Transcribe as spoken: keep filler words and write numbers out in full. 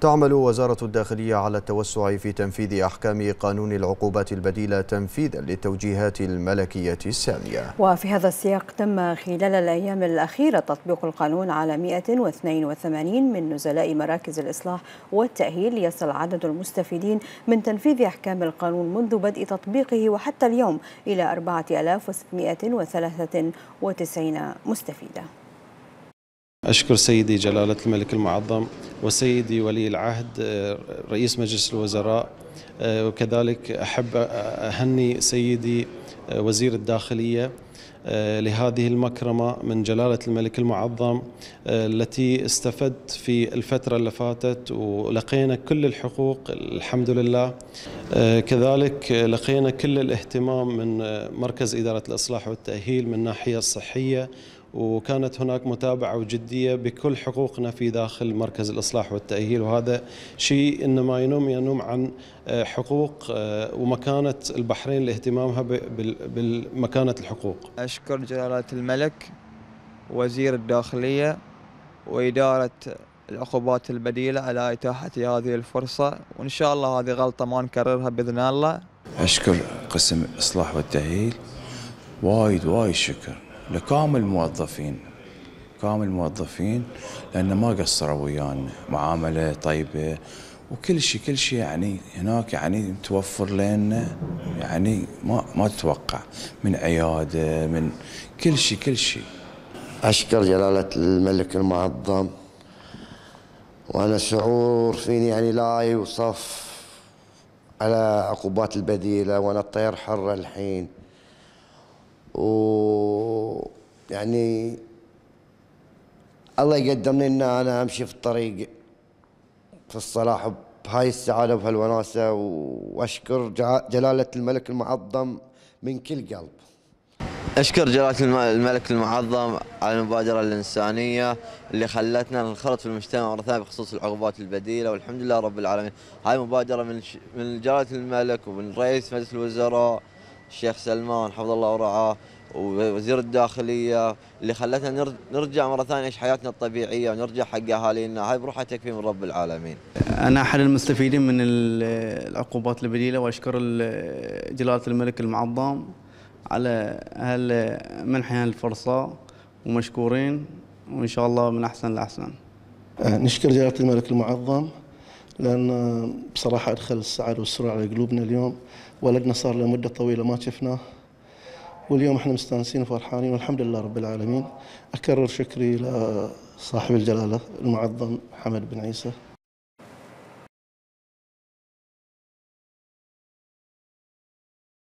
تعمل وزارة الداخلية على التوسع في تنفيذ أحكام قانون العقوبات البديلة تنفيذا للتوجيهات الملكية السامية. وفي هذا السياق تم خلال الأيام الأخيرة تطبيق القانون على مئة واثنين وثمانين من نزلاء مراكز الإصلاح والتأهيل، ليصل عدد المستفيدين من تنفيذ أحكام القانون منذ بدء تطبيقه وحتى اليوم إلى أربعة آلاف وستمئة وثلاثة وتسعين مستفيدا. أشكر سيدي جلالة الملك المعظم وسيدي ولي العهد رئيس مجلس الوزراء، وكذلك أحب أهني سيدي وزير الداخلية لهذه المكرمة من جلالة الملك المعظم التي استفدت في الفترة اللي فاتت ولقينا كل الحقوق الحمد لله. كذلك لقينا كل الاهتمام من مركز إدارة الإصلاح والتأهيل من الناحية الصحية، وكانت هناك متابعة وجدية بكل حقوقنا في داخل مركز الإصلاح والتأهيل، وهذا شيء إنما ينم ينم عن حقوق ومكانة البحرين لاهتمامها بالمكانة الحقوق. أشكر جلالة الملك وزير الداخلية وإدارة العقوبات البديلة على إتاحة هذه الفرصة، وإن شاء الله هذه غلطة ما نكررها بإذن الله. أشكر قسم الإصلاح والتأهيل وايد وايد شكر لكامل الموظفين كامل الموظفين لأن ما قصروا ويانا، معاملة طيبة وكل شيء كل شيء يعني هناك يعني متوفر لنا، يعني ما ما تتوقع من عيادة من كل شيء كل شيء. أشكر جلالة الملك المعظم، وأنا شعور فيني يعني لا يوصف على عقوبات البديلة، وأنا الطير حرة الحين، ويعني الله يقدمني ان انا امشي في الطريق في الصلاح بهاي السعاده وبهالوناسه، واشكر جلاله الملك المعظم من كل قلب. اشكر جلاله الملك المعظم على المبادره الانسانيه اللي خلتنا ننخرط في المجتمع مره ثانيه بخصوص العقوبات البديله، والحمد لله رب العالمين. هاي مبادره من من جلاله الملك ومن رئيس مجلس الوزراء الشيخ سلمان حفظه الله ورعاه ووزير الداخلية، اللي خلتنا نرجع مرة ثانية نعيش حياتنا الطبيعية ونرجع حق أهالينا. هاي بروحها تكفي من رب العالمين. أنا أحد المستفيدين من العقوبات البديلة، وأشكر جلالة الملك المعظم على منحنا الفرصة، ومشكورين وإن شاء الله من أحسن لأحسن. نشكر جلالة الملك المعظم لأن بصراحة أدخل السعادة والسرور على قلوبنا اليوم، ولدنا صار له مدة طويلة ما شفناه، واليوم احنا مستانسين وفرحانين والحمد لله رب العالمين. أكرر شكري لصاحب الجلالة المعظم حمد بن عيسى.